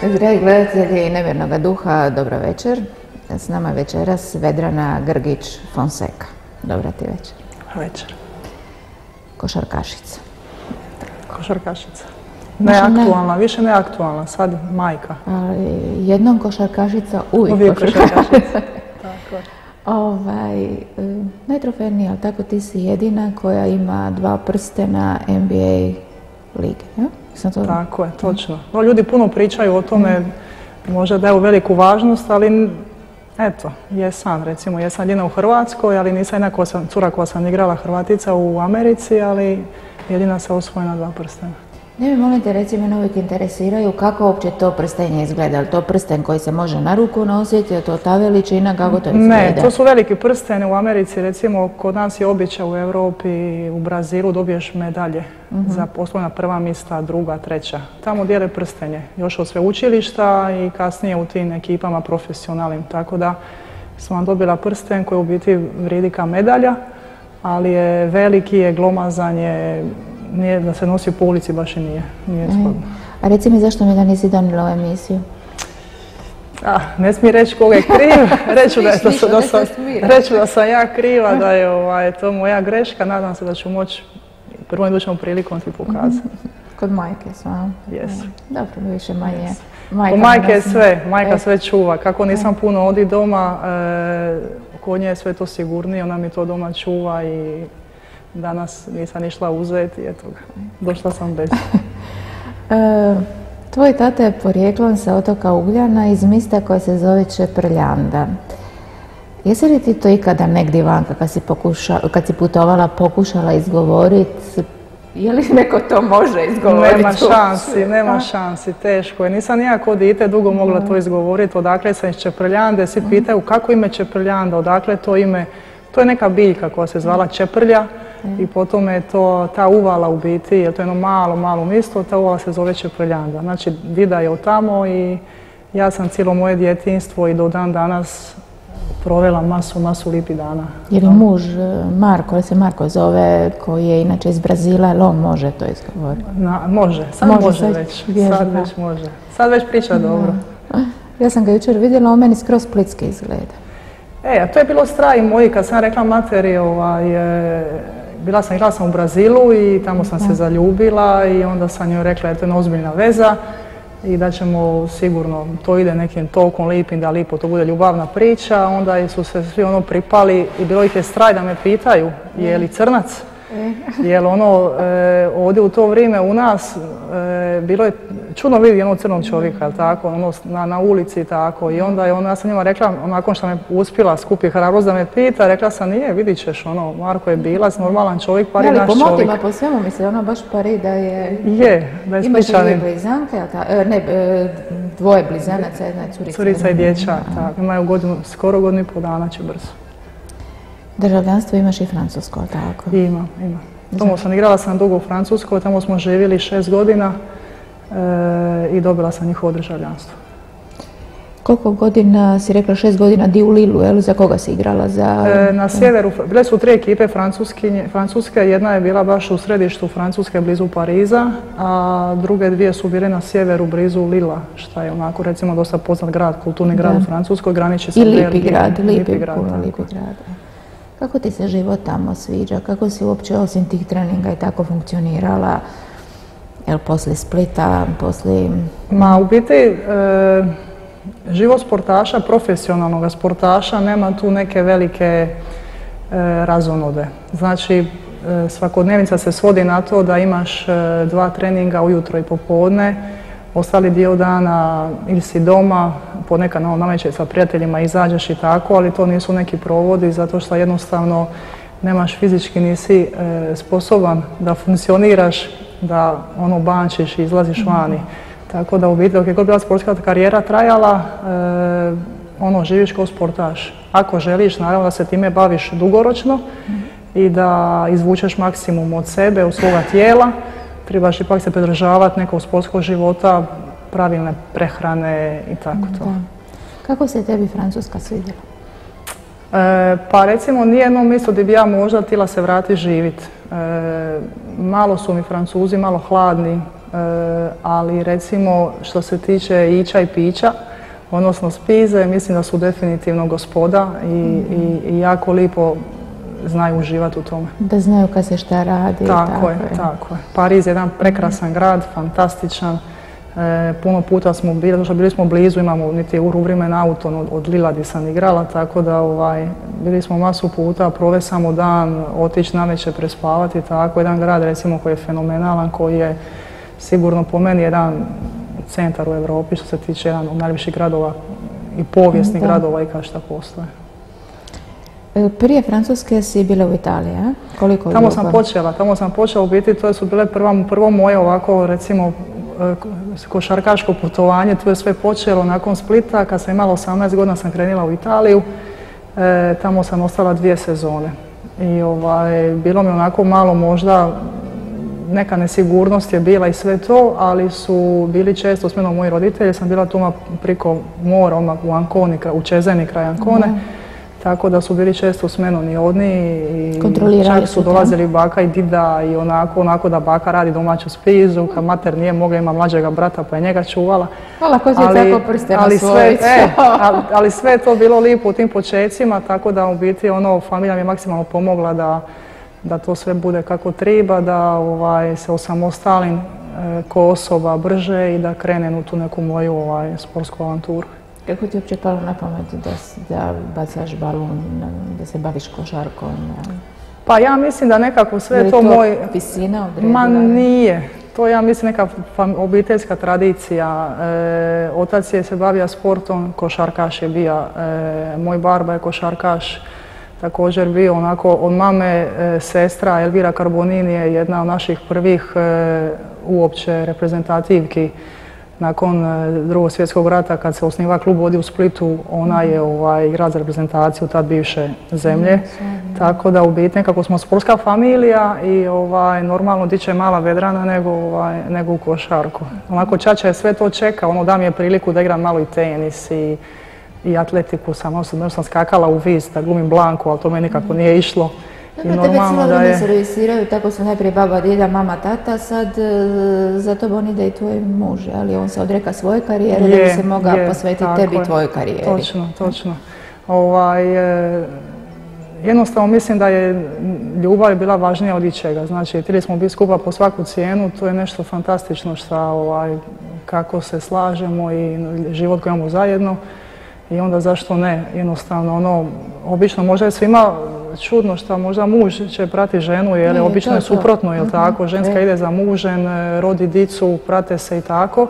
Dragi gledatelji Nemirnoga duha, dobro večer. S nama večeras Vedrana Grgić Fonseca. Dobra ti večer. Večer. Košarkašica. Košarkašica. Neaktualna, više neaktualna, sad majka. Ali jednom košarkašica, uvijek košarkašica. Tako je. Najtrofejnija, ali tako ti si jedina koja ima 2 prstena NBA lige, ja? Tako je, točno. No, ljudi puno pričaju o tome, možda daju veliku važnost, ali eto, jesam jedina u Hrvatskoj, ali nisam jedna cura koja sam igrala Hrvatica u Americi, ali jedina se osvojena 2 prstena. Ne mi molim te, recimo, me uvijek interesiraju kako uopće to prstenje izgleda. Je li to prsten koji se može na ruku nositi, je to ta veličina, kako to izgleda? Ne, to su veliki prsteni u Americi, recimo kod nas je običaj u Europi, u Brazilu dobiješ medalje za osvojena prva mjesta, druga, treća. Tamo dijele prstenje, još od sveučilišta i kasnije u tim ekipama profesionalnim. Tako da sam vam dobila prsten koji u biti vrijedi kao medalja, ali je veliki, je glomazan, nije da se nosi po ulici, baš i nije zgodno. A reci mi, zašto mi ga nisi donijela u emisiju? Ne smije reći koga je kriv, reću da sam ja kriva, da je to moja greška, nadam se da ću moći prvom idućom prilikom ti pokazati. Kod majke sam. Jesu. Dobro, više manje. Kod majke je sve, majka sve čuva. Kako nisam puno ovdje doma, kod nje je sve to sigurnije, ona mi to doma čuva i danas nisam išla uzeti, eto ga, došla sam bez. Tvoj tata je porijeklom sa otoka Ugljana iz mjesta koje se zove Čeprljanda. Jesi li ti to ikada negdje vanka kad si putovala pokušala izgovoriti? Je li neko to može izgovoriti? Nema šansi, teško je. Nisam nijako dite dugo mogla to izgovoriti, odakle sam iz Čeprljande. Svi pitaju kako ime Čeprljanda, odakle to ime. To je neka biljka koja se zvala čeprlja i potom je to ta uvala u biti, jer to je jedno malo mjesto, ta uvala se zove Čeprljanda. Znači, dida je od tamo i ja sam cijelo moje djetinjstvo i do dan danas provela masu lipih dana. Je li muž Marko, ali se Marko zove, koji je inače iz Brazila, ali on može to izgovoriti? Može, sad može. Sad već priča dobro. Ja sam ga jučer vidjela, on meni skroz splitski izgleda. A to je bilo strah i moji, kad sam rekla materi, igrala sam u Brazilu i tamo sam se zaljubila i onda sam joj rekla da je to jedna ozbiljna veza i da ćemo sigurno, to ide nekim tokom lipim, da lipo to bude ljubavna priča, onda su se svi pripali i bilo ih je strah da me pitaju je li crnac. Jer ovdje u to vrijeme u nas bilo je čudno vidjeti jednog crnog čovjeka, tako, na ulici, tako, i onda ja sam njima rekla, nakon što me uspjela skupi hrabrost da me pita, rekla sam nije, vidit ćeš, Marko je bilac, normalan čovjek, par je naš čovjek. Po motima, po svemu mi se ona baš pari da je... da je imaš dvije blizanke, dvoje blizanaca, jedna je curica. Curica i dječak, tako, imaju skoro godinu i pol dana će brzo. Državljanstvo imaš i francusko, tako? Ima. Igrala sam dugo u Francuskoj, tamo smo živjeli 6 godina i dobila sam njihovo državljanstvo. Koliko godina, si rekla 6 godina, di u Lilu, za koga si igrala? Na sjeveru, bile su 3 ekipe francuske, jedna je bila baš u središtu Francuske, blizu Pariza, a druge 2 su bile na sjeveru, blizu Lila, što je onako, recimo, dosta poznat grad, kulturni grad u Francuskoj, graniči sa Berlinom. I lipi grad. Kako ti se život tamo sviđa? Kako si uopće osim tih treninga i tako funkcionirala? Jel poslije Splita, u biti, život sportaša, profesionalnog sportaša, nema tu neke velike razonode. Znači, svakodnevnica se svodi na to da imaš 2 treninga ujutro i popodne, ostali dio dana ili si doma, ponekad nameće sa prijateljima izađeš i tako, ali to nisu neki provodi zato što jednostavno nemaš fizički, nisi sposoban da funkcioniraš, da bančiš i izlaziš vani. Tako da u biti dok je god bila sportska karijera trajala, živiš kao sportaš. Ako želiš, naravno da se time baviš dugoročno i da izvučeš maksimum od sebe, od svoga tijela, trebaš ipak se pridržavati nekog sportskog života, pravilne prehrane i tako to. Kako se tebi Francuska svidjela? Pa recimo nije jedno mjesto gdje bi ja možda htjela se vratiti živjeti. Malo su mi Francuzi, malo hladni, ali recimo što se tiče ića i pića, odnosno spize, mislim da su definitivno gospoda i jako lipo znaju uživati u tome. Da znaju kad se šta radi. Tako je. Pariz je jedan prekrasan grad, fantastičan. Puno puta smo bili smo blizu, imamo niti uvrimen auto od Lila gdje sam igrala, tako da bili smo masu puta, provesti samo dan, otići navečer prespavati, tako jedan grad recimo koji je fenomenalan, koji je sigurno po meni jedan centar u Europi što se tiče jedan od najljepših gradova i povijesnih gradova i kao šta postoje. Prije Francuske si bila u Italiji, a? Koliko tamo sam počela u biti, to su bile prvo moje ovako recimo košarkaško putovanje, tu je sve počelo nakon Splita, kad sam imala 18 godina sam krenula u Italiju, tamo sam ostala 2 sezone i bilo mi onako malo možda neka nesigurnost je bila i sve to, ali su bili često s menom moji roditelji, sam bila tu priko mora, u Anconi, u Čezeni kraj Ancone, tako da su bili često s menom i oni i čak su dolazili baka i dida i onako da baka radi domaću spizu, kad mater nije mogla, ima mlađega brata pa je njega čuvala. Hvala, ko ti je tako prste na svojicu. Ali sve je to bilo lijepo u tim počecima, tako da u biti familija mi je maksimalno pomogla da to sve bude kako treba, da se osamostalim ko osoba brže i da krenem u tu neku moju sportsku avanturu. Kako ti je uopće palo na pamet da bacaš balon, da se baviš košarkom? Pa ja mislim da nekako sve to moj... visina odredila? Ma nije. To ja mislim neka obiteljska tradicija. Otac je se bavio sportom, košarkaš je bio. Moj barba je košarkaš također bio onako od mame. Sestra Elvira Carbonini je jedna od naših prvih uopće reprezentativki. Nakon Drugog svjetskog rata, kad se osniva klub vodi u Splitu, ona je igrala za reprezentaciju tad bivše zemlje. Tako da u biti nekako smo sportska familija i normalno diče mala vedrana nego u košarku. Onako čača je sve to čeka, da mi je priliku da igram malo i tenis i atletiku. Samo sam skakala u vis da glumim Blanku, ali to me nikako nije išlo. I normalno da je... servisiraju, tako su najprije baba, djeda, mama, tata, sad za tobom ide i tvoj muž, ali on se odreka svoje karijere da bi se mogao posvetiti tebi i tvojoj karijeri. Točno. Jednostavno mislim da je ljubav bila važnija od ičega. Znači, htjeli smo biti skupa po svaku cijenu, to je nešto fantastično kako se slažemo i život koji imamo zajedno. I onda zašto ne, jednostavno obično možda je svima čudno što možda muž će prati ženu, jer obično je suprotno, jel tako, ženska ide za mužem, rodi dicu, prate se i tako.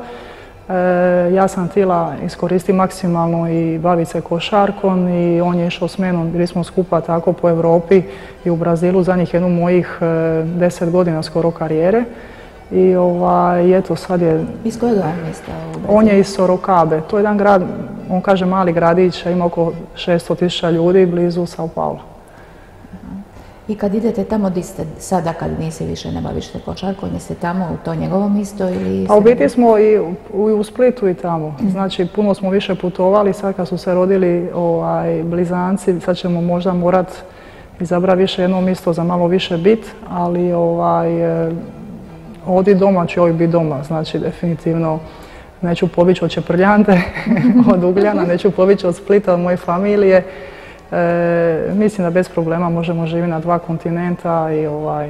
Ja sam htjela iskoristiti maksimalno i baviti se košarkom i on je išao s menom, bili smo skupa tako po Europi i u Brazilu zadnjih jednu mojih 10 godina skoro karijere. I eto sad je... Iz kojeg mjesta? On je iz Sorokabe. To je jedan grad, on kaže mali gradić, ima oko 600.000 ljudi blizu Sao Paulo. I kad idete tamo gdje ste sada, kad nisi više ne baviš se košarkom, jeste tamo u to njegovo mjesto ili... Pa u biti smo i u Splitu i tamo. Znači puno smo više putovali, sad kad su se rodili blizanci, sad ćemo možda morat izabrati više jedno mjesto za malo više bit, ali ovdje doma ću biti doma, znači definitivno neću pobjeći od Čeprljante, od Ugljana, neću pobjeći od Splita, od moje familije. Mislim da bez problema možemo živjeti na 2 kontinenta i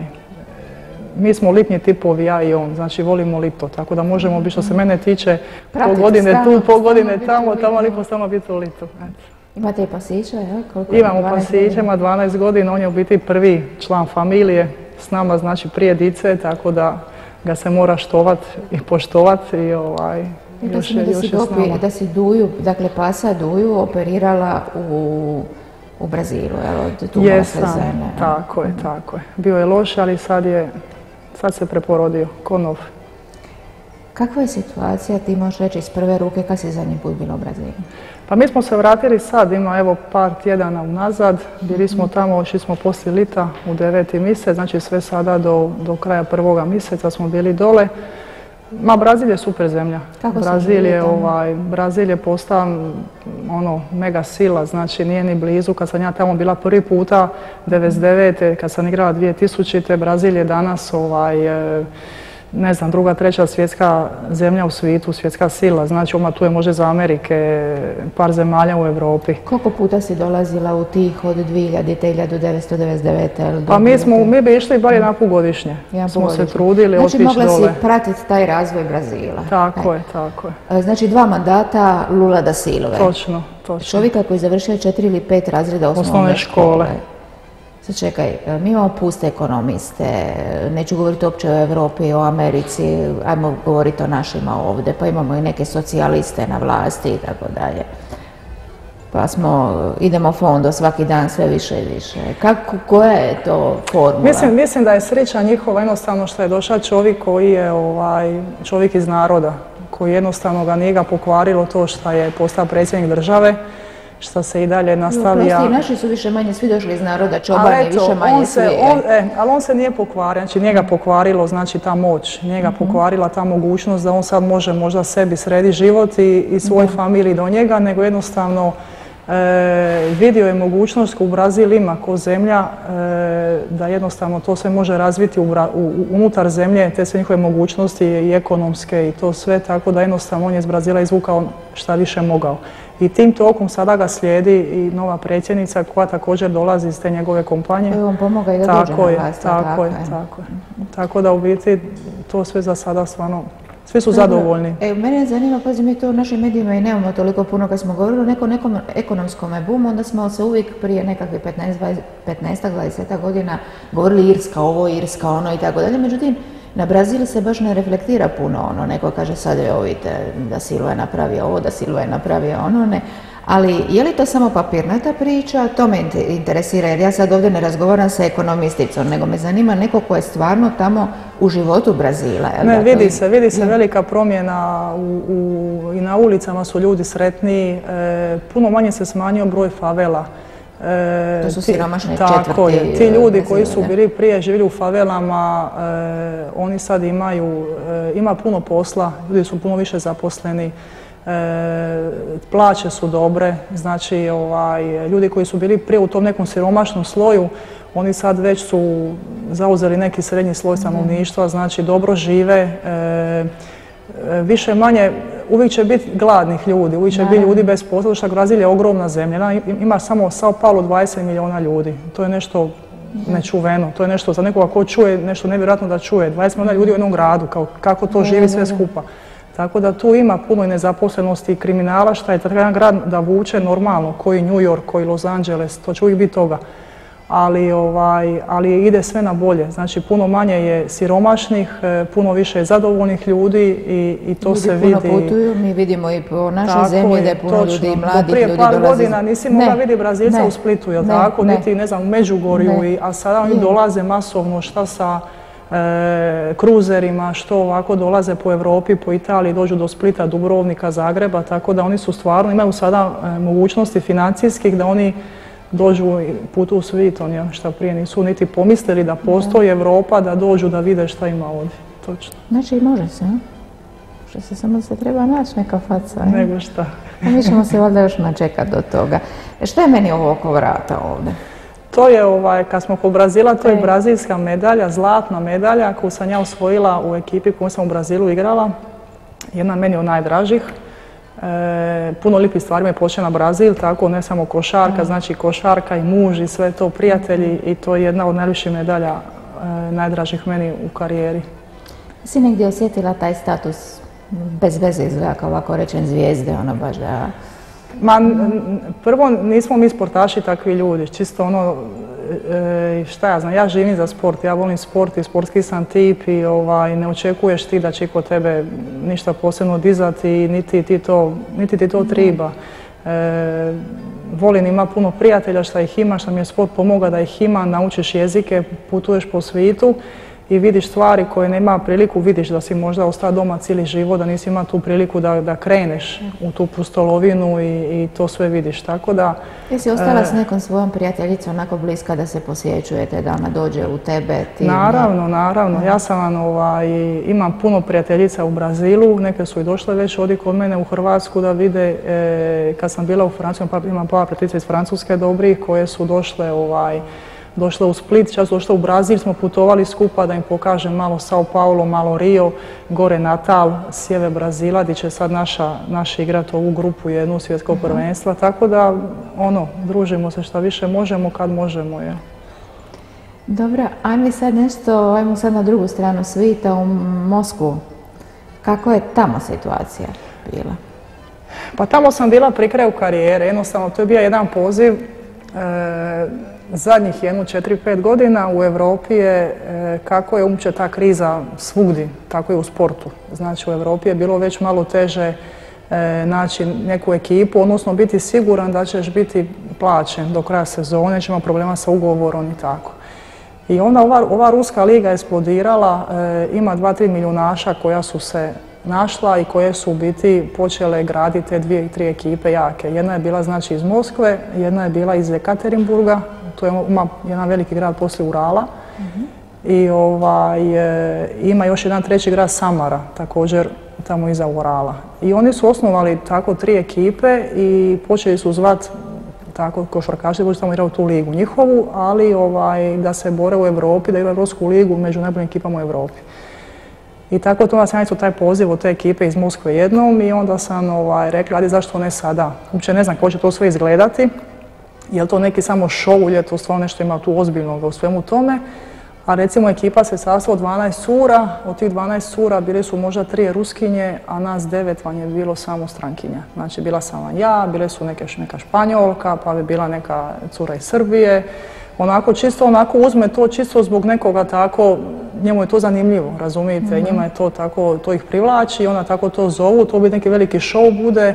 mi smo litnji tipovi, ja i on, znači volimo lito, tako da možemo biti što se mene tiče pol godine tu, pol godine tamo lipo samo biti u litu. Imate i pasića, jel? Imamo pasića, ima 12 godina, on je u biti prvi član familije s nama, znači prije dice, tako da ga se mora štovat i poštovat i još je s nama. Da si Duju, dakle pasa Duju operirala u Brazilu, jel, od tumora srezene? Tako je. Bio je loš, ali sad se preporodio, ko nov. Kakva je situacija, ti možeš reći iz prve ruke, kad si zadnji put bila u Brazilu? Pa mi smo se vratili sad, ima evo par tjedana unazad, bili smo tamo, ošli smo poslije lita u 9. mjesec, znači sve sada do kraja 1. mjeseca smo bili dole. Brazil je super zemlja. Brazil je postao mega sila, znači nije ni blizu. Kad sam ja tamo bila prvi puta 99. kad sam igrala 2000. Brazil je danas ne znam, druga, treća svjetska zemlja u svijetu, svjetska sila. Znači, odmah tu je može za Amerike, par zemalja u Europi. Koliko puta si dolazila u tih od 2000. 1999. Pa mi bi išli bar jedanput godišnje. Smo se trudili otići dole. Znači, mogla si pratiti taj razvoj Brazila. Tako je. Znači, 2 mandata Lula da Silve. Točno. Čovjeka koji je završio 4 ili 5 razreda osnovne škole. Sad čekaj, mi imamo puste ekonomiste, neću govoriti uopće o Europi, o Americi, ajmo govoriti o našima ovdje, pa imamo i neke socijaliste na vlasti i tako dalje. Pa idemo fondo svaki dan sve više i više. Koja je to formula? Mislim da je sreća njihova jednostavno što je došao čovjek koji je čovjek iz naroda, koji jednostavno nije ga pokvarilo to što je postao predsjednik države, što se i dalje nastavlja. Prosti, naši su više manje svi došli iz naroda, čobani, više manje svi. Ali on se nije pokvario, znači njega pokvarilo znači ta moć, njega pokvarila ta mogućnost da on sad može možda sebi srediti život i svoj familiji do njega, nego jednostavno vidio je mogućnost koju Brazil ima ko zemlja da jednostavno to sve može razviti unutar zemlje, te sve njihove mogućnosti i ekonomske i to sve, tako da jednostavno on je iz Brazila izvukao šta više mogao. I tim tokom sada ga slijedi i nova predsjednica koja također dolazi iz te njegove kompanije. Koji on pomoga i da dođe na vlast. Tako je. Tako da u biti to sve za sada stvarno, svi su zadovoljni. Mene zanima, pazi, mi to u našim medijima i nemamo toliko puno kad smo govorili o nekom ekonomskom boomu, onda smo se uvijek prije nekakvih 15-20 godina govorili Irska ovo, Irska ono i tako dalje. Međutim, na Brazil se baš ne reflektira puno ono, neko kaže sad vidite da Silva je napravio ovo, da Silva je napravio ono, ne. Ali je li to samo papirnata priča? To me interesira jer ja sad ovdje ne razgovaram sa ekonomisticom, nego me zanima neko ko je stvarno tamo u životu Brazila. Ne, vidi se velika promjena i na ulicama su ljudi sretniji, puno manje se smanjio broj favela. To su siromašne četvrti. Tako je. Ti ljudi koji su bili prije živjeli u favelama, oni sad ima puno posla, ljudi su puno više zaposleni, plaće su dobre, znači ljudi koji su bili prije u tom nekom siromašnom sloju, oni sad već su zauzeli neki srednji sloj stanovništva, znači dobro žive, više manje, uvijek će biti gladnih ljudi, uvijek će biti ljudi bez posla, što Brazil je ogromna zemlja, ima samo Sao Paulo 20 milijuna ljudi, to je nešto nečuveno, to je nešto za nekoga ko čuje, nešto nevjerojatno da čuje, 20 milijuna ljudi u jednom gradu, kako to živi sve skupa. Tako da tu ima puno i nezaposlenosti i kriminala, što je jedan grad da vuče normalno, koji New York, koji Los Angeles, to će uvijek biti toga. Ali ide sve na bolje. Znači puno manje je siromašnih, puno više je zadovoljnih ljudi i to se vidi. Ljudi puno putuju, mi vidimo i po našoj zemlji da je puno ljudi i mladih ljudi prije par godina nisi mogla vidjeti Brazilca u Splitu, jel tako? Niti ne znam u Međugorju, a sada oni dolaze masovno, šta sa kruzerima, što ovako dolaze po Europi, po Italiji, dođu do Splita, Dubrovnika, Zagreba, tako da oni su stvarno, imaju sada mogućnosti financijskih da oni dođu i putu u svijet, oni šta prije nisu niti pomislili da postoji Europa, da dođu da vide šta ima ovdje. Točno. Znači može se, može se, samo se treba naći neka faca. Nego šta. A mi ćemo se valjda još načekati do toga. Šta je meni ovo oko vrata ovdje? To je, kad smo kod Brazila, to je brazilska medalja, zlatna medalja koju sam ja osvojila u ekipi koju sam u Brazilu igrala. Jedna meni od najdražih. Puno lijepih stvari me počne na Brazil, tako ne samo košarka, znači košarka i muž i sve to, prijatelji i to je jedna od najljepših medalja, najdražih meni u karijeri. Si negdje osjetila taj status bez veze izgleda kao ovako rečen zvijezde, ono baš da... Prvo, nismo mi sportaši takvi ljudi, čisto ono, šta ja znam, ja živim za sport, ja volim sport i sportski sam tip i ne očekuješ ti da će kod tebe ništa posebno dizati, niti ti to triba. Volim, ima puno prijatelja šta ih ima, šta mi je sport pomoga da ih ima, naučiš jezike, putuješ po svijetu i vidiš stvari koje nema priliku, vidiš da si možda ostao doma cijeli život, da nisi imao tu priliku da kreneš u tu pustolovinu i to sve vidiš, tako da... Jesi ostala s nekom svojom prijateljicom onako bliska da se posjećujete, da ona dođe u tebe? Naravno. Ja sam imam puno prijateljica u Brazilu, neke su i došle već ovdje kod mene u Hrvatsku da vide, kad sam bila u Francuskoj, imam par prijateljica iz Francuske dobrih koje su došle došle u Split, čas došle u Brazil, smo putovali skupa da im pokažem malo Sao Paulo, malo Rio, gore Natal, sjever Brazila, gdje će sad naši igrati ovu grupu jednu svjetskog prvenstva, tako da družimo se što više možemo kad možemo. Je. Dobro, ajmo sad nešto, ajmo sad na drugu stranu svijeta, u Moskvu. Kako je tamo situacija bila? Pa tamo sam bila pri kraju karijere, jednostavno to je bio jedan poziv. Zadnjih 4-5 godina u Europi je kako je uopće ta kriza svugdje, tako i u sportu. Znači u Europi je bilo već malo teže naći neku ekipu, odnosno biti siguran da ćeš biti plaćen do kraja sezone, neće imati problema sa ugovorom i tako. I onda ova ruska liga je eksplodirala, ima 2-3 milijunaša koja su se našla i koje su u biti počele graditi te 2-3 ekipe jake. Jedna je bila znači iz Moskve, jedna je bila iz Ekaterinburga, to je jedan veliki grad poslije Urala. I ima još jedan treći grad Samara, također tamo iza Urala. I oni su osnovali tako 3 ekipe i počeli su zvati tako košarkaši da tamo igraju tu ligu njihovu, ali da se bore u Europi, da igraju Europsku ligu među najboljim ekipama u Europi. I tako to sam isto taj poziv od te ekipe iz Moskve jednom i onda sam rekla, ajde zašto ne sada. Uopće ne znam kako će to sve izgledati, je li to neki samo show ili je to stvarno nešto ima tu ozbiljnog u svemu tome. A recimo ekipa se sastala od 12 cura, od tih 12 cura bili su možda 3 Ruskinje, a nas 9 vam je bilo samo strankinja. Znači bila sam vam ja, bile su neka Španjolka, pa bi bila neka cura iz Srbije. Onako uzme to čisto zbog nekoga tako, njemu je to zanimljivo, razumijete, njima je to tako, to ih privlači i onda tako to zovu, to bi neki veliki show bude.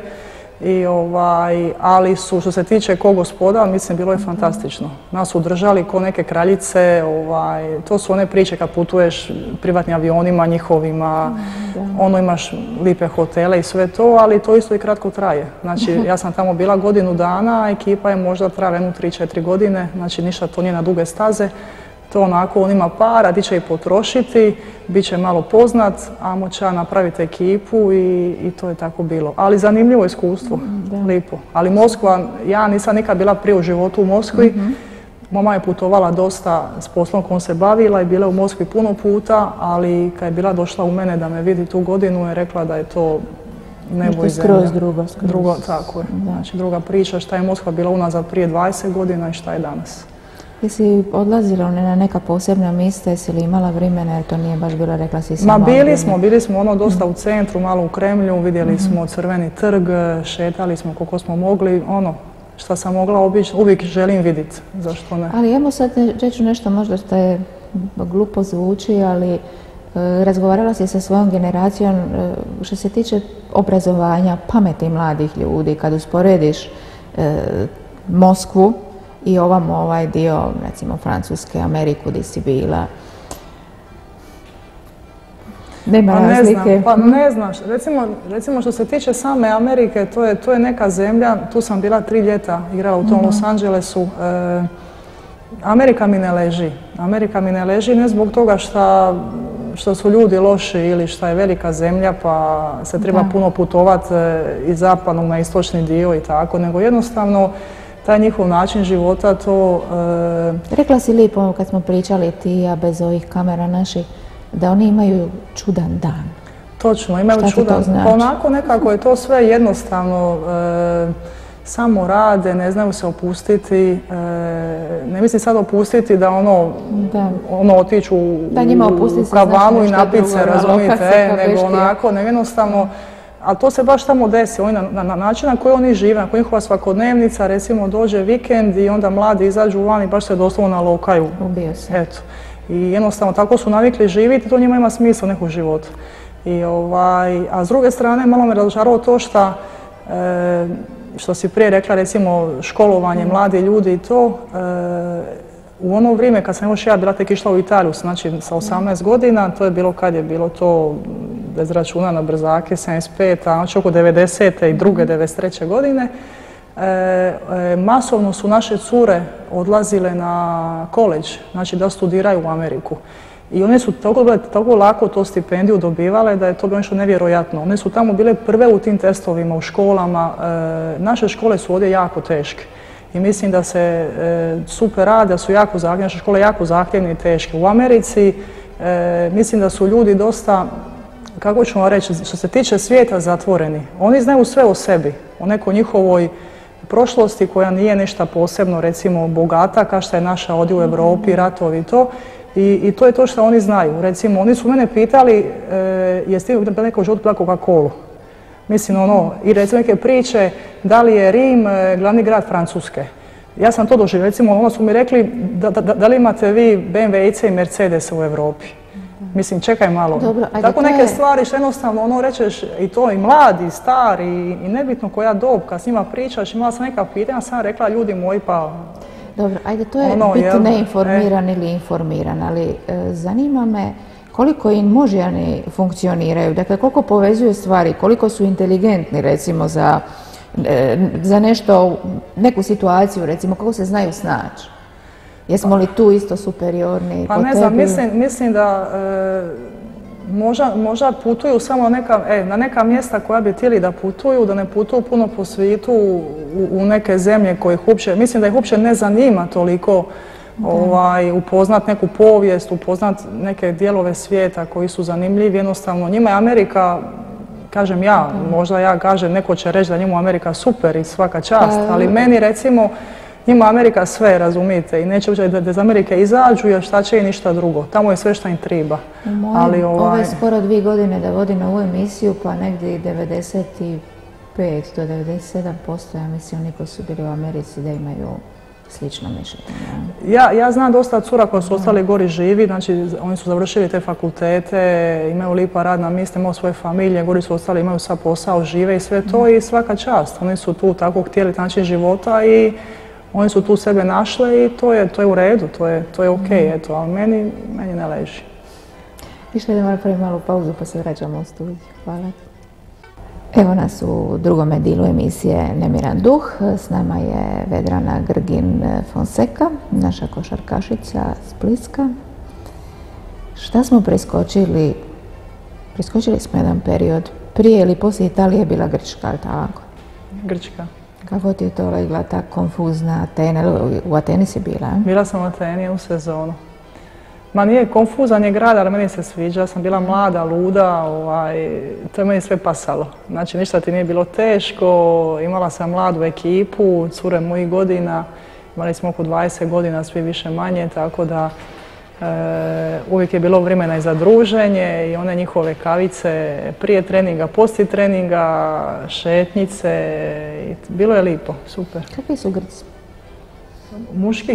Ali što se tiče ko gospoda, mislim, bilo je fantastično. Nas su držali ko neke kraljice, to su one priče kad putuješ privatnim avionima njihovima, imaš lipe hotele i sve to, ali to isto i kratko traje. Znači, ja sam tamo bila godinu dana, a ekipa je možda trajala 3-4 godine, znači ništa to nije na duge staze. To onako, on ima para, di će i potrošiti, bit će malo poznat, a moća napraviti ekipu i to je tako bilo. Ali zanimljivo iskustvo, lipo. Ali Moskva, ja nisam nikad bila prije u životu u Moskvi. Mama je putovala dosta s poslom kojom se bavila i bila u Moskvi puno puta, ali kad je bila došla u mene da me vidi tu godinu je rekla da je to nebo i zemlja. Drugo, tako je. Znači druga priča, šta je Moskva bila unazad prije 20 godina i šta je danas. Jesi odlazila na neka posebna mjesta, jesi li imala vremena jer to nije baš bilo, rekla si sama? Bili smo dosta u centru, malo u Kremlju, vidjeli smo Crveni trg, šetali smo koliko smo mogli, što sam mogla obići, uvijek želim vidjeti, zašto ne. Ali evo sad reći nešto možda što je glupo zvuči, ali razgovarala si sa svojom generacijom što se tiče obrazovanja, pameti mladih ljudi, kad usporediš Moskvu i ovaj dio, recimo Francuske, Ameriku, gdje si bila. Nema razlike. Ne znam. Recimo što se tiče same Amerike, to je neka zemlja, tu sam bila 3 ljeta, igrala u tom Los Angelesu. Amerika mi ne leži. Amerika mi ne leži ne zbog toga što su ljudi loši ili što je velika zemlja pa se treba puno putovati iz zapadnog na istočni dio i tako, nego jednostavno taj njihov način života, to... Rekla si lijepo kad smo pričali ti, a bez ovih kamera naših, da oni imaju čudan dan. Točno, imaju čudan. Pa onako nekako je to sve jednostavno, samo rade, ne znaju se opustiti, ne mislim sad opustiti da otiću u kavanu i napiti se, razumijete, nego onako, jednostavno. Ali to se baš tamo desi, na način na koji oni žive, na koji njihova svakodnevnica, recimo dođe vikend i onda mladi izađu van i baš se doslovno nalokaju. Ubio se. Eto. I jednostavno tako su navikli živjeti i to njima ima smisla nekog života. A s druge strane malo me razočaralo to što si prije rekla, recimo školovanje, mladi ljudi i to. U ono vrijeme kad sam još ja bila tek išla u Italiju, znači sa 18 godina, to je bilo kad je bilo to bez računa na brzake, 75, a znači oko 90. i druge 93. godine, masovno su naše cure odlazile na koledž, znači da studiraju u Ameriku. I one su tako lako to stipendiju dobivale da je to bilo nešto nevjerojatno. One su tamo bile prve u tim testovima, u školama. Naše škole su ovdje jako teške. i mislim da se super rade, da su jako zahtjevne, naše škole jako zahtjevne i teške. U Americi mislim da su ljudi dosta, kako ću vam reći, što se tiče svijeta, zatvoreni. Oni znaju sve o sebi, o nekoj njihovoj prošlosti koja nije ništa posebno, recimo, bogata, kao što je naša ovdje u Europi, ratovi i to. I to je to što oni znaju. Recimo, oni su mene pitali jesi ti neko život pila Coca-Colu? Mislim, i recimo neke priče, da li je Rim glavni grad Francuske. Ja sam to doživio. Recimo, su mi rekli da li imate vi BMW-ice i Mercedes u Europi. Mislim, čekaj malo. Dobro, tako neke stvari što jednostavno rečeš i to i mladi, i stari, i nebitno koja dob, kad s njima pričaš, imala sam neka pitanja, sam rekla ljudi moji pa... Dobro, ajde, to je biti neinformiran ili informiran, ali zanima me koliko im možjani funkcioniraju, dakle koliko povezuju stvari, koliko su inteligentni recimo za nešto, neku situaciju recimo, kako se znaju snaći. Jesmo li tu isto superiorni? Pa ne znam, mislim da možda putuju samo na neka mjesta koja bi htjeli da putuju, da ne putuju puno po svijetu u neke zemlje koje ih uopće, mislim da ih uopće ne zanima toliko upoznat neku povijest, upoznat neke dijelove svijeta koji su zanimljivi. Jednostavno, njima je Amerika, kažem ja, možda ja kažem, neko će reći da njemu Amerika super i svaka čast, ali meni recimo njima Amerika sve, razumijete, i neće uopće da iz Amerike izađu jer šta će i ništa drugo. Tamo je sve što im treba. Ove skoro 2 godine da vodim ovu emisiju, pa negdje 95 do 97% ja mislim oni koji su bili u Americi da imaju slično mišljenje. Ja znam dosta cura koji su ostali gori živi, znači oni su završili te fakultete, imaju lipa radna mjesta, imaju svoje familije, gori su ostali, imaju sva posao, žive i sve to i svaka čast. Oni su tu tako htjeli način života i oni su tu sebe našli i to je u redu, to je ok, eto, ali meni ne leži. Išli da napravim malu pauzu pa se vraćamo u studiju. Hvala. Evo nas u drugome dilu emisije Nemiran duh. S nama je Vedrana Grgin-Fonseca, naša košarkašica splitska. Šta smo preskočili? Preskočili smo jedan period. Prije ili poslije Italije je bila Grčka, ali tako? Grčka. Kako ti je to legla ta konfuzna Atena? U Ateni si bila? Bila sam u Ateni u sezonu. Ma nije konfuzan je grad, ali meni se sviđa. Ja sam bila mlada, luda, to je meni sve pasalo. Znači ništa ti nije bilo teško, imala sam mladu ekipu, cure mojih godina, imali smo oko 20 godina, svi više manje, tako da uvijek je bilo vremena i za druženje i one njihove kavice prije treninga, poslije treninga, šetnjice, bilo je lipo, super. Kakvi su Grci? Muški?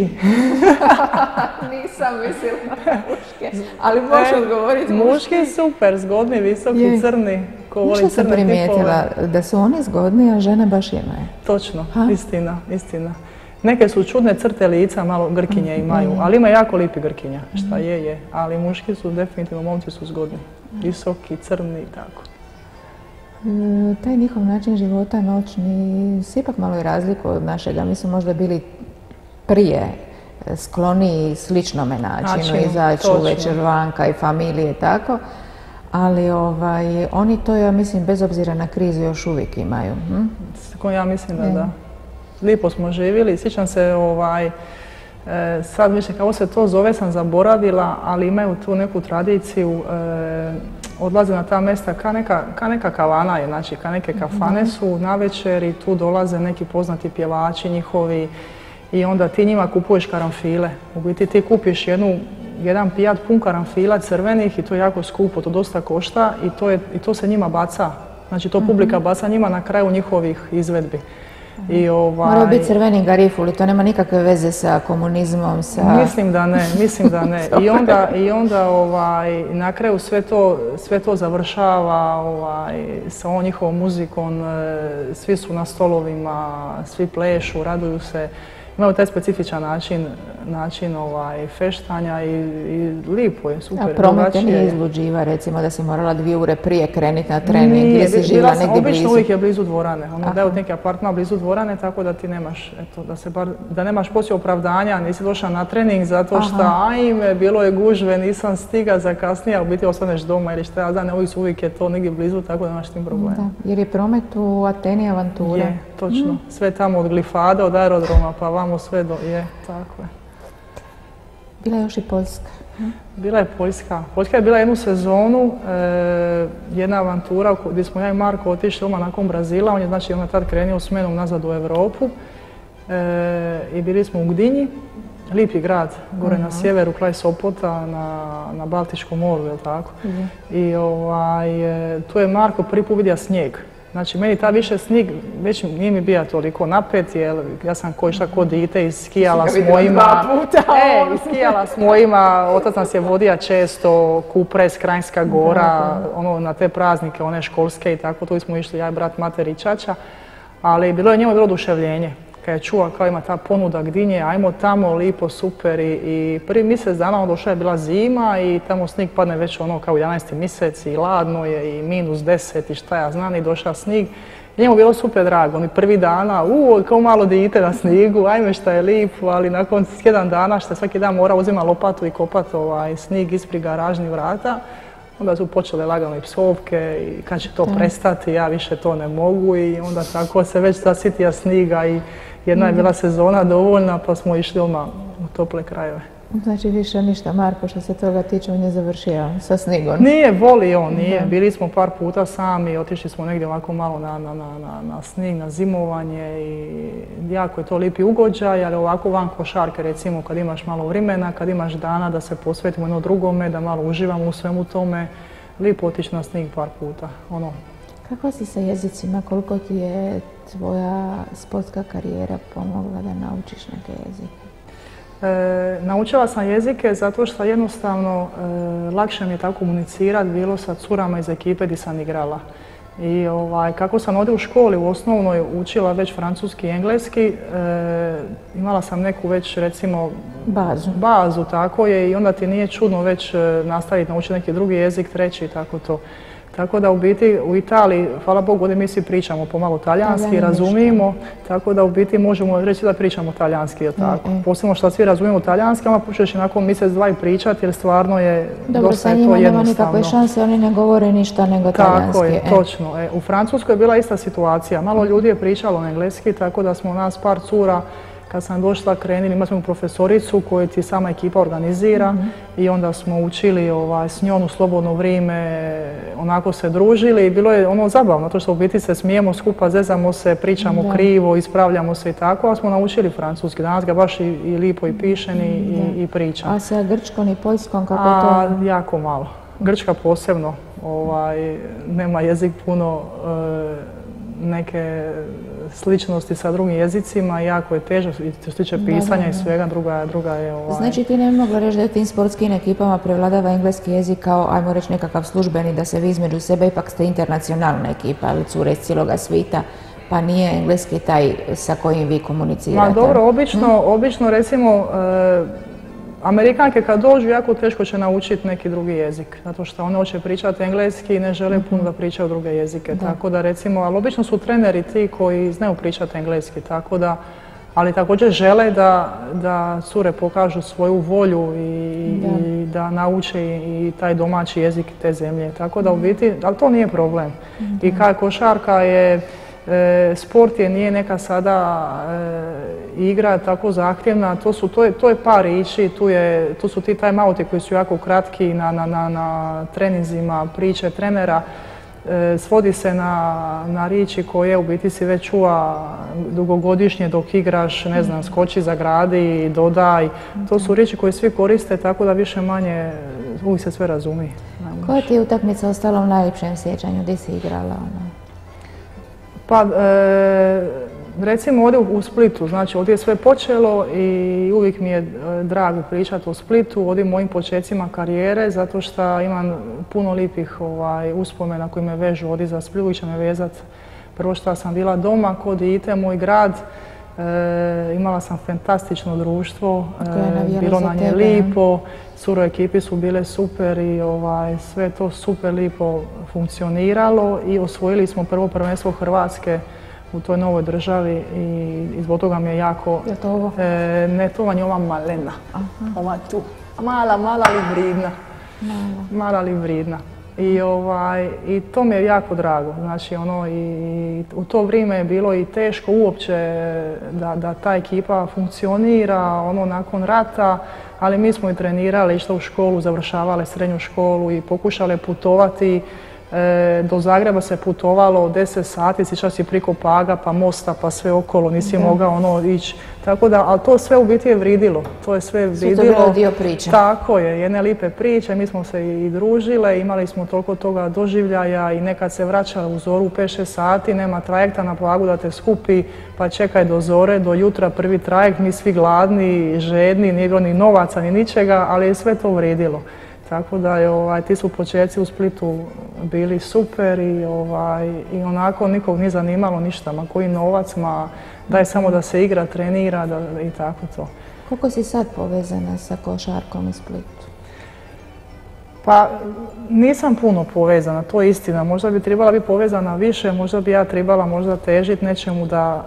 Nisam mislila muške, ali možeš odgovoriti muški. Muški super, zgodni, visoki, crni, ko voli crne tipove. Što sam primijetila, da su oni zgodni, a žene baš imaju. Točno, istina. Neke su čudne crte lica, malo Grkinje imaju, ali ima jako lipi Grkinja, šta je, ali muški su definitivno, momci su zgodni, visoki, crni i tako. Taj njihov način života noćni se ipak malo i razlikuje od našega. Mi smo možda bili prije skloniji sličnome načinu, izaći uvečer vanka i familije i tako, ali oni to, ja mislim, bez obzira na krizu još uvijek imaju. Ja mislim da da. Lijepo smo živjeli, sjećam se, sad više kako se to zove sam zaboravila, ali imaju tu neku tradiciju, odlaze na ta mjesta ka neka kavana je, znači ka neke kafane su navečer i tu dolaze neki poznati pjevači njihovi i onda ti njima kupuješ karanfile. U biti ti kupiš jedan pijat pun karanfila crvenih i to je jako skupo, to dosta košta i to se njima baca. Znači to publika baca njima na kraju njihovih izvedbi. Moraju biti crveni garifuli, to nema nikakve veze sa komunizmom, sa... Mislim da ne. I onda na kraju sve to završava sa ovom njihovom muzikom, svi su na stolovima, svi plešu, raduju se imaju taj specifičan način feštanja i lipo je, super. A promet te nije izluđiva, recimo da si morala 2 ure prije krenuti na trening ili si živjela negdje blizu? Obično uvijek je blizu dvorane, daju neki apartman blizu dvorane, tako da ti nemaš, da nemaš poslije opravdanja, nisi došla na trening zato što ajme, bilo je gužve, nisam stiga, zakasnija, u biti ostaneš doma ili šta ja znam, uvijek je to negdje blizu, tako da nemaš tim problema. Da, jer je promet u Ateni avantura. Je, točno. Sve tamo od Glifada, od aerodroma, pa vamo sve je, tako je. Bila je još i Poljska. Bila je Poljska. Poljska je bila jednu sezonu, jedna avantura gdje smo ja i Marko otišli odmah nakon Brazila. On je znači tad krenuo smenom nazad u Europu i bili smo u Gdinji, lipi grad, gore na sjeveru, kraj Sopota, na Baltičkom moru, je li tako? I tu je Marko prvi put vidio snijeg. Znači, meni ta više snijeg, već nije mi bio toliko napet, jer ja sam ko dite i skijala s mojima. Skijala s mojima, otac nas je vodio često, Kupres, Kranjska gora, na te praznike, one školske i tako, tu smo išli, ja i brat, mater i čača, ali bilo je njemu bilo oduševljenje. Kad je čuo kao ima ta ponuda Gdinje, ajmo tamo, lipo, super i prvi mjesec dana došla je bila zima i tamo snijeg padne već kao 11. mjesec i ladno je i -10 i šta ja znam i došao snijeg. I njemu bilo super drago, oni prvi dana, kao malo dite na snigu, ajme šta je lipo, ali nakon 1 dana što svaki dan mora uzima lopatu i kopat snijeg ispred garažnih vrata, onda su počele lagano i psovke i kad će to prestati, ja više to ne mogu i onda tako se već zasitija sniga i jedna je bila sezona dovoljna pa smo išli odmah u tople krajeve. Znači više ništa, Marko, što se toga tiče, on je završio sa snigom. Nije, voli on, nije. Bili smo par puta sami, otišli smo negdje ovako malo na snig, na zimovanje i jako je to lijepi ugođaj, ali ovako van košarke, recimo, kad imaš malo vremena, kad imaš dana da se posvetimo jedno drugome, da malo uživamo u svemu tome, lijepo otići na snig par puta. Kako si sa jezicima? Koliko ti je tvoja sportska karijera pomogla da naučiš neke jezike? Naučila sam jezike zato što jednostavno lakše mi je tako komunicirati bilo sa curama iz ekipe gdje sam igrala. I kako sam ovdje u školi u osnovnoj učila već francuski i engleski, imala sam neku već recimo bazu, tako je, i onda ti nije čudno već nastaviti naučiti neki drugi jezik, treći i tako to. Tako da u biti u Italiji, hvala Bogu, ovdje mi svi pričamo pomalo talijanski, razumijemo, tako da u biti možemo reći da pričamo talijanski, je tako. Posebno što svi razumijemo talijanski, onda počneš nakon mjesec, dva i pričati jer stvarno je dosta je to jednostavno. Dobro, sa njima nema nikakve šanse, oni ne govore ništa nego talijanski. Tako je, točno. U Francuskoj je bila ista situacija, malo ljudi je pričalo na engleski, tako da smo nas par cura, kad sam došla krenuli, imali smo profesoricu koju ti sama ekipa organizira i onda smo učili s njom u slobodno vrijeme, onako se družili i bilo je zabavno, to što u biti se smijemo skupa, zezamo se, pričamo krivo, ispravljamo se i tako, ali smo naučili francuski. Danas ga baš i lipo i pišem i pričam. A sa grčkom i poljskom kako to? Jako malo. Grčka posebno, nema jezik puno neke sličnosti sa drugim jezicima, jako je težo što se tiče pisanja i svega, druga je Znači ti ne bi mogla reći da u tim sportskim ekipama prevladava engleski jezik kao, ajmo reći, nekakav službeni, da se vi između sebe, ipak ste internacionalna ekipa, ali cure iz cijeloga svita, pa nije engleski taj sa kojim vi komunicirate? Ma dobro, obično recimo Amerikanke kad dođu jako teško će naučiti neki drugi jezik, zato što one hoće pričati engleski i ne žele puno da pričaju druge jezike. Tako da recimo, ali obično su treneri ti koji znaju pričati engleski, tako da, ali također žele da cure pokažu svoju volju i da nauče i taj domaći jezik te zemlje. Tako da u biti, ali to nije problem. I kao košarka je, sport nije neka sada igra tako zahtjevna, to je par riječi, tu su ti time-outi koji su jako kratki na treninzima, priče trenera, svodi se na riječi koje u biti si već čuva dugogodišnje dok igraš, ne znam, skoči, zagradi, dodaj, to su riječi koje svi koriste, tako da više manje uvijek se sve razumije. Koja ti je utakmica ostala u najljepšem sjećanju, gdje si igrala? Pa, recimo ovdje u Splitu, znači ovdje je sve počelo i uvijek mi je drago pričati o Splitu, ovdje mojim počecima karijere, zato što imam puno lijepih uspomena koji me vežu ovdje za Split, uvijek će me vezati. Prvo što sam bila doma kod dite, moj grad, Imala sam fantastično društvo, bilo nam je lipo, cure u ekipi su bile super i sve to super lipo funkcioniralo i osvojili smo prvo prvenstvo Hrvatske u toj novoj državi i zbog toga mi je jako... Je to ovo? Ne, to vam je ova malena. Ova tu. Mala ali vridna. Mala ali vridna. I to mi je jako drago. Znači, i u to vrijeme je bilo i teško uopće da ta ekipa funkcionira, nakon rata, ali mi smo i trenirali, išli u školu, završavali srednju školu i pokušali putovati. Do Zagreba se putovalo 10 sati, sjećaš si priko Paga, pa mosta, pa sve okolo, nisi mogao ići. Tako da, ali to sve u biti je vridilo. To je sve vridilo. Sve to bilo dio priče. Tako je, jedne lipe priče, mi smo se i družile, imali smo toliko toga doživljaja i nekad se vraća u zoru u 5-6 sati, nema trajekta na Pagu da te skupi, pa čekaj do zore, do jutra prvi trajekt, mi svi gladni, žedni, nije bilo ni novaca ni ničega, ali je sve to vridilo. Tako da je, ti su početci u Splitu bili super i onako nikog nije zanimalo ništa, ma koji novac, daj samo da se igra, trenira i tako to. Koliko si sad povezana sa košarkom u Splitu? Pa nisam puno povezana, to je istina. Možda bi trebala biti povezana više, možda bi ja trebala možda težiti nečemu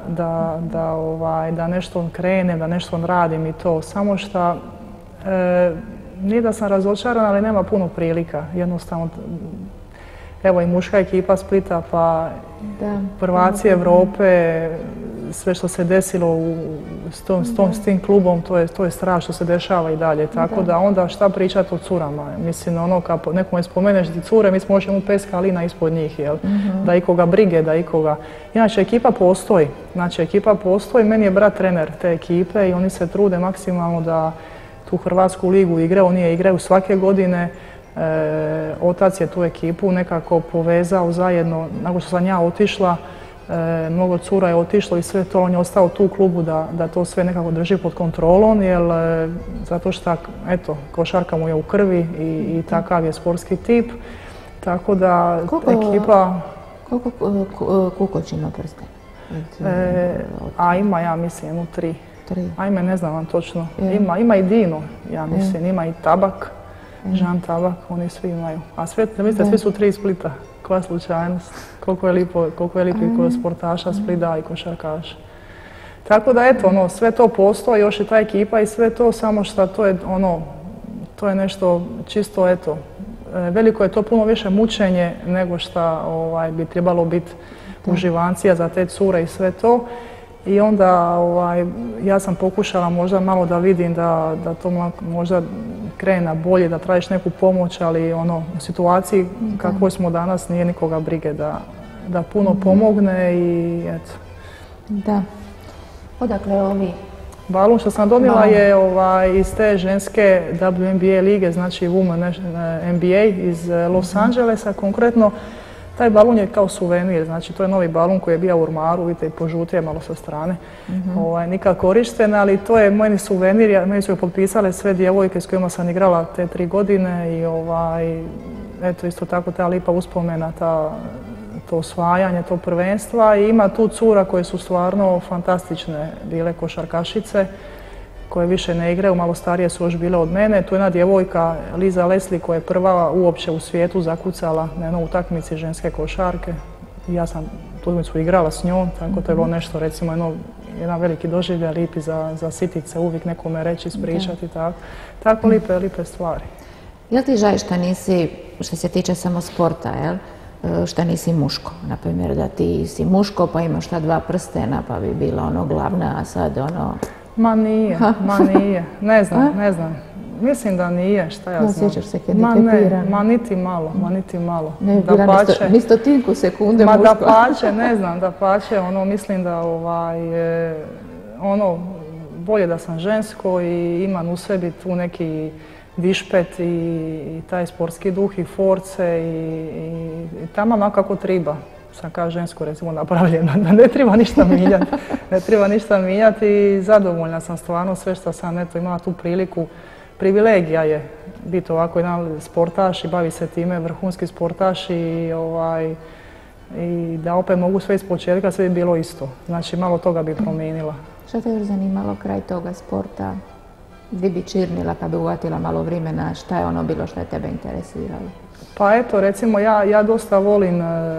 da nešto krenem, da nešto radim i to. Samo što nije da sam razočarana, ali nema puno prilika. Jednostavno, evo i muška ekipa Splita, pa prvaci Europe, sve što se desilo s tim klubom, to je strah što se dešava i dalje. Tako da onda šta pričati o curama? Mislim, kad nekome spomeneš ti cure, mi smo još jednu peska lina ispod njih, jel? Da ikoga brige, da ikoga... Inače, ekipa postoji. Meni je brat trener te ekipe i oni se trude maksimalno da tu Hrvatsku ligu igre, oni je igraju svake godine. Otac je tu ekipu nekako povezao zajedno, nakon što sam ja otišla, mnogo cura je otišlo i sve to, on je ostao tu u klubu da to sve nekako drži pod kontrolom, zato što, eto, košarka mu je u krvi i takav je sportski tip, tako da ekipa... Koliko Kukoč ima prsten? A ima, ja mislim, 3. Ajme, ne znam vam točno. Ima i Dino, ja mislim, ima i Tabak, Žan Tabak, oni svi imaju. A sve, mislite, svi su 3 iz Splita. Koja slučajnost, koliko je lipo sportaša Splita i košarkaša. Tako da, eto, sve to postoji, još i ta ekipa i sve to, samo što to je nešto čisto, eto, veliko je to puno više mučenje nego što bi trebalo biti uživancija za te cure i sve to. I onda ja sam pokušala možda malo da vidim da to možda krene na bolje, da tražiš neku pomoć, ali u situaciji kakvoj smo danas nije nikoga brige da puno pomogne i eto. Da. Odakle ovi? Balun što sam donijela je iz te ženske WNBA lige, znači Women NBA iz Los Angelesa konkretno. Taj balun je kao suvenir, znači to je novi balun koji je bio u ormaru, vidite i požutio malo sa strane, nikad korišten, ali to je moj suvenir, meni su je potpisale sve djevojke s kojima sam igrala te 3 godine i eto isto tako ta lipa uspomena, to osvajanje, to prvenstva i ima tu cura koje su stvarno fantastične bile košarkašice, koje više ne igraju, malo starije su još bile od mene. Tu je jedna djevojka, Liza Leslie, koja je prva uopće u svijetu zakucala na jednoj utakmici ženske košarke. Ja sam tu utakmicu igrala s njom, tako to je bilo nešto, recimo, jedan veliki doživljaj, lipi za sitice, uvijek nekome reći, ispričati, tako lipe stvari. Jel ti žaj što nisi, što se tiče samo sporta, što nisi muško? Naprimjer, da ti si muško pa imaš ta 2 prstena pa bi bila glavna, a sad Ma nije, ne znam. Mislim da nije, šta ja znam. Osjećaš se hendikepiran? Ma niti malo. Ne bi bila ni stotinku sekunde muško. Ma dapače, ne znam, mislim da bolje da sam žensko i imam u sebi tu neki višpet i taj sportski duh i force i tamo kako treba. Sam kao žensko recimo napravljena, da ne treba ništa mijenjati i zadovoljna sam stvarno sve što sam imala tu priliku. Privilegija je biti ovako jedan sportaš i bavi se time, vrhunski sportaš i da opet mogu sve iz početka, sve bi bilo isto. Znači malo toga bi promijenila. Šta te još zanimalo kraj toga sporta? Gdje bi čirnila kad bi uvatila malo vremena? Šta je ono bilo što je tebe interesiralo? Pa eto, recimo ja dosta volim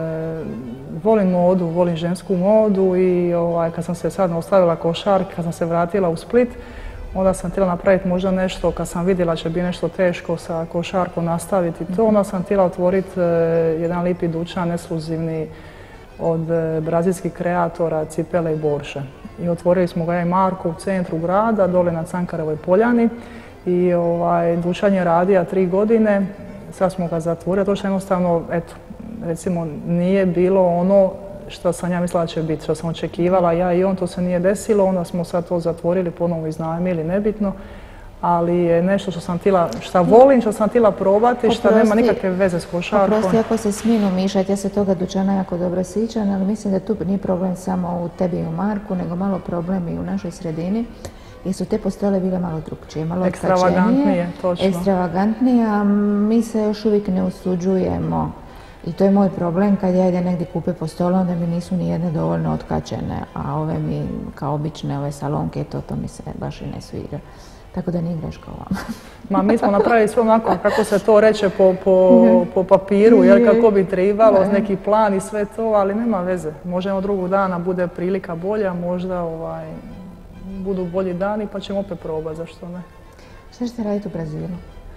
modu, volim žensku modu i kad sam se sad ostavila košarke, kad sam se vratila u Split, onda sam htjela napraviti možda nešto, kad sam vidjela će biti nešto teško sa košarkom nastaviti to, onda sam htjela otvoriti jedan lipi dućan, ekskluzivni od brazilskih kreatora, cipele i borše. I otvorili smo ga ja i Marko u centru grada, dole na Cankarevoj poljani i dućan je radio 3 godine, sad smo ga zatvorili, to što jednostavno, eto, recimo nije bilo ono što sam ja mislila da će biti, što sam očekivala ja i on, to se nije desilo, onda smo sad to zatvorili, ponovo iznajmili, nebitno, ali je nešto što sam htjela, što volim, što sam htjela probati, što nema nikakve veze s košarkom. Oprosti ako se smijem umišati, ja se toga dućana jako dobro sjećam, ali mislim da tu nije problem samo u tebi i u Marku, nego malo problem i u našoj sredini, jer su te postole bile malo drukčije, malo ekstravagantnije, točno. Ekstravagantnije, a mi se još uvijek ne usuđujemo. I to je moj problem kad ja idem negdje kupe postole, onda mi nisu ni jedne dovoljno otkačene, a ove mi kao obične ove salonke, to mi se baš i ne sviđa. Tako da nije greška ovamo. Ma mi smo napravili sve onako kako se to reče po papiru, jer kako bi trebalo, neki plan i sve to, ali nema veze. Možemo drugog dana bude prilika bolja, možda budu bolji dani pa ćemo opet probati, zašto ne. Šta ćete raditi u Brazilu?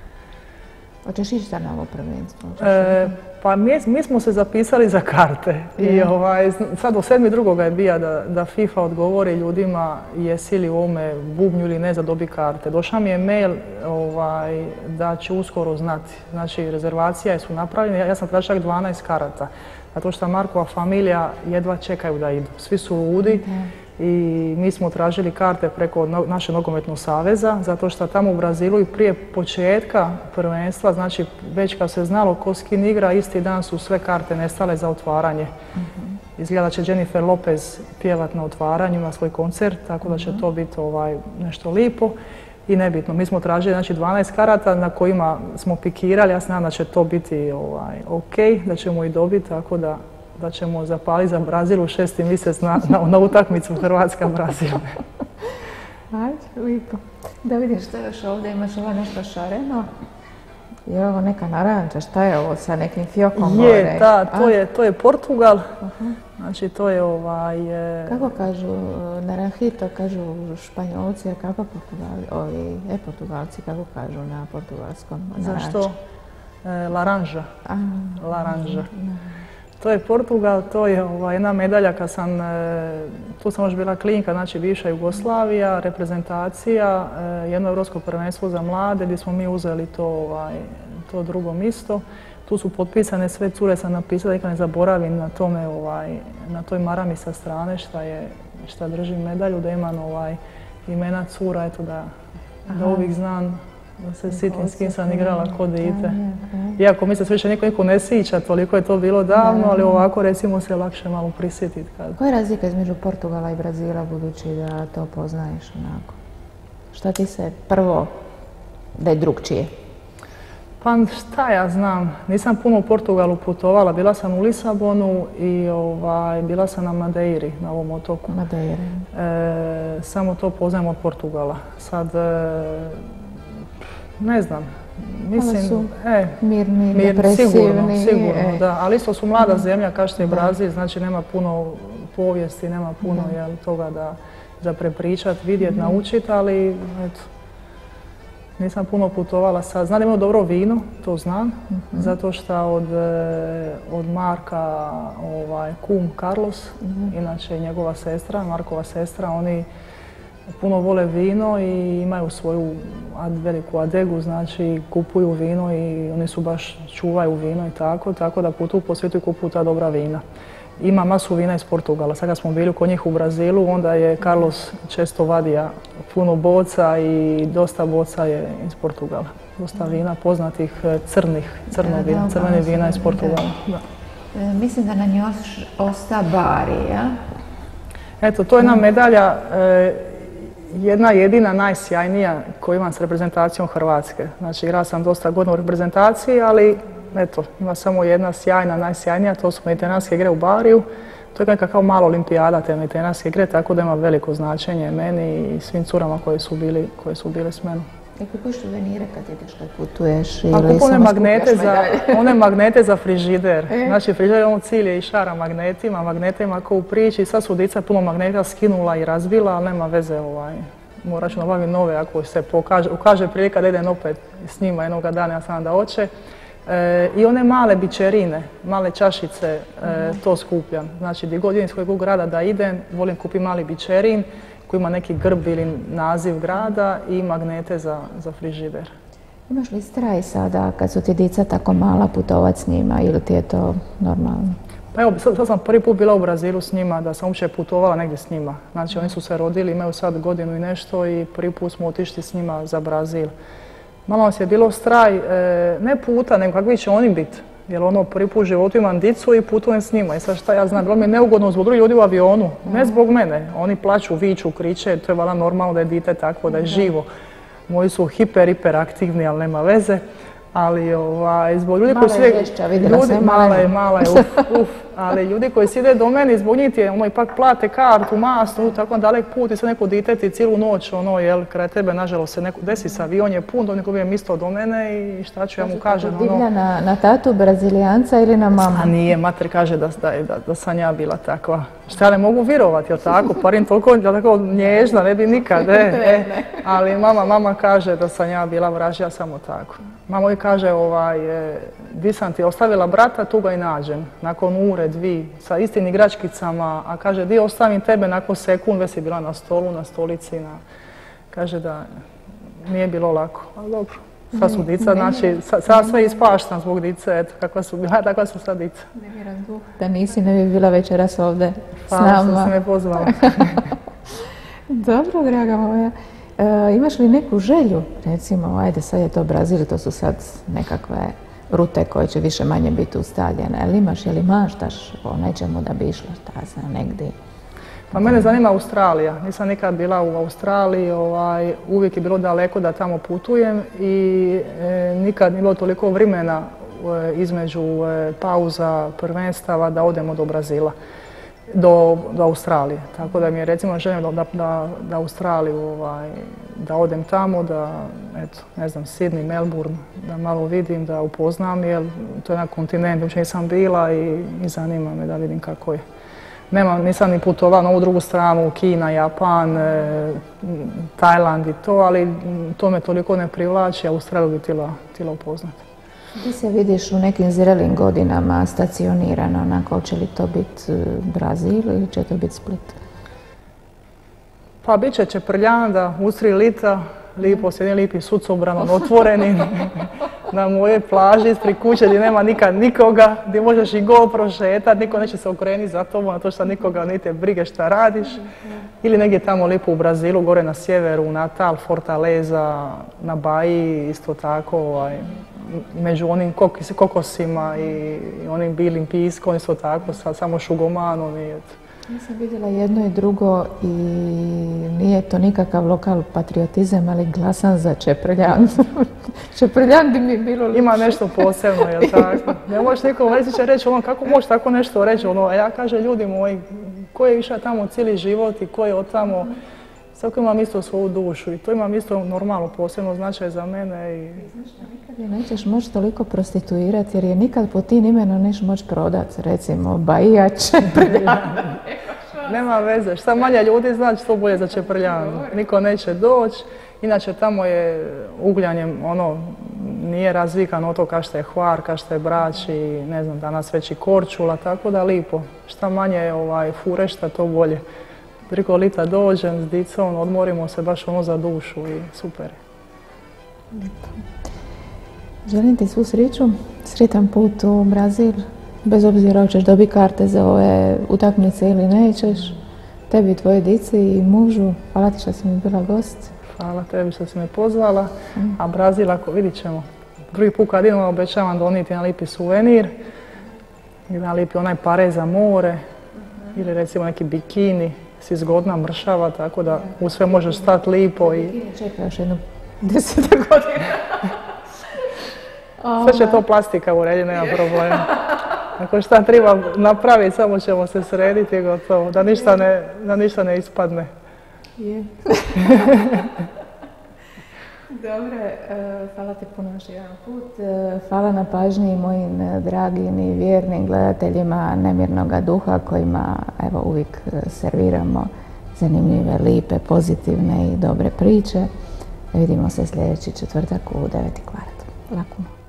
Hoćeš ići sad na ovo prvenstvo? Pa mi smo se zapisali za karte i sad u 7.2. je bio da FIFA odgovori ljudima jesi li u ovome bubnju ili ne za dobi karte. Došao mi je mail da će uskoro znati. Znači rezervacije su napravljene, ja sam tražila čak 12 karata. Zato što Markova familija jedva čekaju da idu. Svi su ludi. I mi smo tražili karte preko našeg nogometnog saveza, zato što tamo u Brazilu i prije početka prvenstva, znači već kad se znalo ko s kim igra, isti dan su sve karte nestale za otvaranje. Izgleda da će Jennifer Lopez pjevat na otvaranju na svoj koncert, tako da će to biti nešto lipo i nebitno. Mi smo tražili znači 12 karata na kojima smo pikirali, ja se nadam da će to biti ok, da ćemo i dobiti, tako da ćemo zapaliti za Brazil u 6. mjesec na utakmicu Hrvatska-Brazil. Ajde, lijepo. Da vidim što još ovdje, imaš ovo nešto šareno. Je ovo neka naranča, šta je ovo sa nekim fiokom gore? Je, da, to je Portugal. Znači to je Kako kažu naranjito, kažu Španjolci, a kako Portugalci, kako kažu na portugalskom? Zašto? Laranža. Laranža. To je Portugal, to je jedna medalja kad tu sam još bila klinka, znači bivša Jugoslavija, reprezentacija, jedno europsko prvenstvo za mlade gdje smo mi uzeli to drugo mjesto. Tu su potpisane sve cure, sam napisala da ne zaboravim na toj marami sa strane šta drži medalju, da imam imena cura, eto da uvijek znam. Da se sitim s kim sam igrala ko dite. Iako mi se sve više niko ne sjeća, toliko je to bilo davno, ali ovako recimo se lakše malo prisjetiti. Koja je razlika između Portugala i Brazila budući da to poznaješ onako? Šta ti se prvo da je drukčije? Pa šta ja znam, nisam puno u Portugalu putovala, bila sam u Lisabonu i bila sam na Madeiri, na ovom otoku. Samo to poznajem od Portugala. Sad, ne znam, mislim, mirni, depresivni. Sigurno, da, ali isto su mlada zemlja, kao što je Brazil, znači nema puno povijesti, nema puno toga za prepričat, vidjet, naučit, ali eto, nisam puno putovala sad. Znam da imamo dobro vino, to znam, zato što od Marka kum Carlos, inače njegova sestra, Markova sestra, oni puno vole vino i imaju svoju veliku adegu, znači kupuju vino i oni su baš čuvaju vino i tako da putuju po svijetu i kupuju ta dobra vina. Ima masu vina iz Portugala. Sad kad smo bili kod njih u Brazilu, onda je Carlos često vadio puno boca i dosta boca je iz Portugala. Dosta vina poznatih crvenih vina iz Portugala. Mislim da nam još osta Bari, ja? Eto, to je jedna medalja, jedna jedina najsjajnija koju imam s reprezentacijom Hrvatske. Znači, igrala sam dosta godina u reprezentaciji, ali eto, ima samo jedna sjajna, najsjajnija, to su mediteranske igre u Bariju. to je nekakav malo olimpijada tenisarske igre, tako da ima veliko značenje meni i svim curama koje su bile s menom. I kupuješ suvenire kad ideš, kad putuješ? A kupujem one magnete za frižider. Znači frižider on cilj je i šara magnetima ko u priči. Sad su dica puno magneta skinula i razbila, ali nema veze morat ću nabaviti nove ako se ukaže prilika da idem opet s njima jednoga dana, ja sam da hoće. I one male bičerine, male čašice, to skupljam. Znači gdje god idem iz kojeg grada da idem, volim kupiti mali bičerin koji ima neki grb ili naziv grada i magnete za frižider. Imaš li strah sada kad su ti dica tako mala putovat s njima ili ti je to normalno? Pa evo, sad sam prvi put bila u Brazilu s njima, da sam uopće putovala negdje s njima. Znači oni su se rodili, imaju sad godinu i nešto i prvi put smo otišli s njima za Brazil. Malo nas je bilo strah, ne puta, nego kakvi će oni biti. Jer prvi put u životu imam dicu i putujem s njima. I sad šta ja znam, bilo mi je neugodno zbog drugih ljudi u avionu, ne zbog mene. Oni plaču, viču, kriče, to je valjda normalno da je dite takvo, da je živo. Moji su hiperaktivni, ali nema veze. Ali zbog ljudi koji sjede... Mala je, ali ljudi koji sjede do mene, zbog njih je, ipak plate kartu, masnu, tako dalek put i sve neko dite ti cijelu noć, kraj tebe, nažalost, se neko desi sa avion je pun, neko bi je misto do mene i šta ću ja mu kažem, divlja na tatu Brazilijanca ili na mamu? A nije, mater kaže da sam ja bila takva. Šta ja ne mogu vjerovati, jel tako? Parim toliko nježna, ne bi nikad, ali mama kaže da sam ja bila vražija samo tako. Mama kaže, di sam ti ostavila brata, tu ga i nađem. Nakon ure, dvi, sa istim igračkicama, a kaže, di ostavim tebe nakon sekund, već si bila na stolu, na stolici. Kaže da nije bilo lako, ali dobro. Sad su dica, znači, sad sve ispaštam zbog dice, eto, kakva su bila, takva su sad dica. Ne vjerujem Bog da nisi, ne bi bila večeras ovdje s nama. Hvala što si me pozvala. Dobro, draga moja. Imaš li neku želju, recimo, ajde sad je to Brazil, to su sad nekakve rute koje će više manje biti ustaljene, ali imaš ili maštaš o nečemu da bi išla negdje? Pa mene zanima Australija, nisam nikad bila u Australiji, uvijek je bilo daleko da tamo putujem i nikad nije bilo toliko vremena između pauza, prvenstava da odemo do Brazila. Do Australije. Tako da mi je recimo željno da Australiju, da odem tamo, da, eto, ne znam, Sydney, Melbourne, da malo vidim, da upoznam, jer to je jedan kontinent, uopće nisam bila i zanima me da vidim kako je. Nisam ni putovala na ovu drugu stranu, Kina, Japan, Tajland i to, ali to me toliko ne privlači, Australiju bi htjela upoznati. Ti se vidiš u nekim zrelim godinama stacionirano, onako, će li to biti Brazil ili će to biti Split? Pa bit će Čeprljanda, usred lita, lipo s jednim lipim sucobranom otvorenim, na moje plaži ispred kuće gdje nema nikad nikoga, gdje možeš i go prošetati, niko neće se okrenuti za tobom, na to što nikoga niti brige šta radiš. Ili negdje tamo lipo u Brazilu, gore na sjeveru, u Natal, Fortaleza, na Baji, isto tako, među onim kokosima i onim bilim piskom, isto tako, samo šugomanom. Ja sam vidjela jedno i drugo i nije to nikakav lokal patriotizam, ali glasam za Čeprljan. Čeprljan bi mi bilo liče. Ima nešto posebno, jel tako? Ne možeš nikom reći, kako možeš tako nešto reći, a ja kažem, ljudi moji, ko je išao tamo cijeli život i ko je od tamo, svako imam isto svoju dušu i to imam isto normalno posebno značaj za mene. Nikad je nećeš moći toliko prostituirati jer je nikad po tim imenom neš moći prodati, recimo Bahija, Čeprljan. Nema veze, šta manje ljudi znači to bolje za Čeprljanu. Niko neće doći, inače tamo je ugljanje, nije razvikano to kao što je Hvar, kao što je Brač i ne znam, danas već i Korčula, tako da lipo. Šta manje furešta, to bolje. Preko lita dođem s dicom, odmorimo se baš za dušu i super. Želim ti svu sreću, sretan put u Brazil, bez obzira hoćeš dobiti karte za ove utakmice ili nećeš. Tebi, tvoje dici i mužu, hvala ti što si mi bila gost. Hvala tebi što si me pozvala, a Brazil, ako vidit ćemo. Drugi put kad idemo obećavam donijeti jedan lipi suvenir, jedan lipi onaj pare za more ili recimo neki bikini. Si zgodna, mršava, tako da u sve možeš stati lipo i... Čekaj još jednu 10 godina. Sve će to plastika urediti, nema problema. Ako šta treba napraviti, samo ćemo se srediti i gotovo, da ništa ne ispadne. Je. Dobre, hvala ti puno još jedan put. Hvala na pažnji mojim dragim i vjernim gledateljima Nemirnoga duha kojima evo uvijek serviramo zanimljive, lipe, pozitivne i dobre priče. Vidimo se sljedeći četvrtak u 9 kvart. Laku.